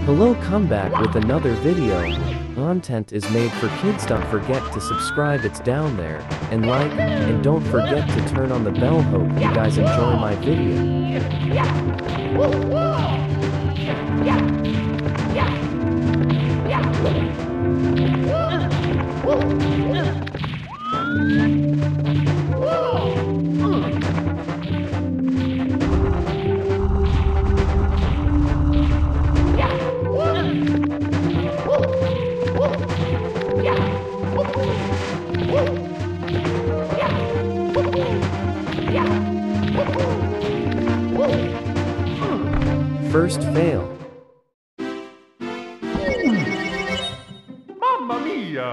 Hello, come back with another video. Content is made for kids. Don't forget to subscribe, it's down there, and like, and don't forget to turn on the bell. Hope you guys enjoy my video. First fail. Mamma mia!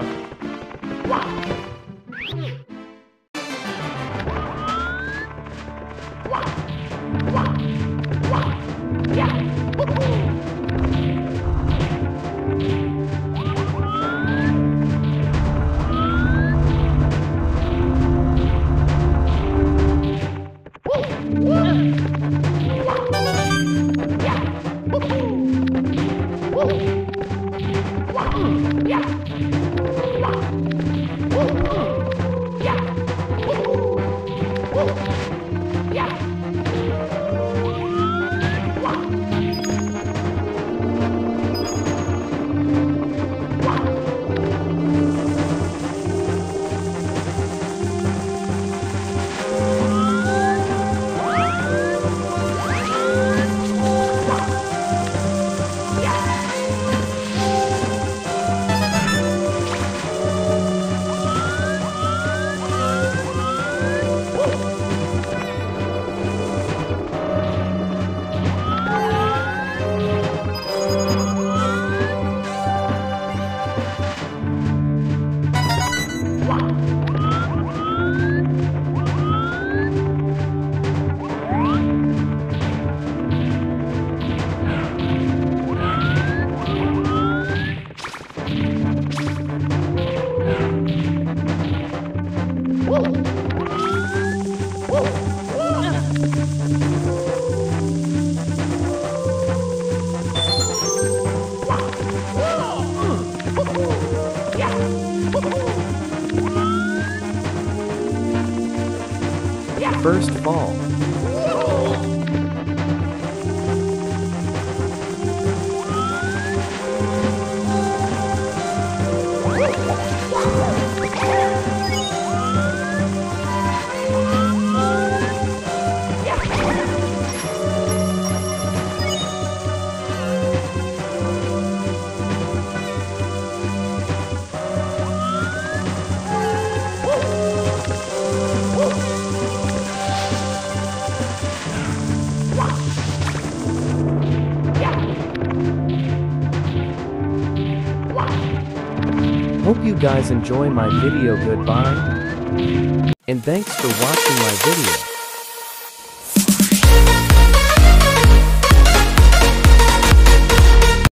First fall. Hope you guys enjoy my video. Goodbye. And thanks for watching my video.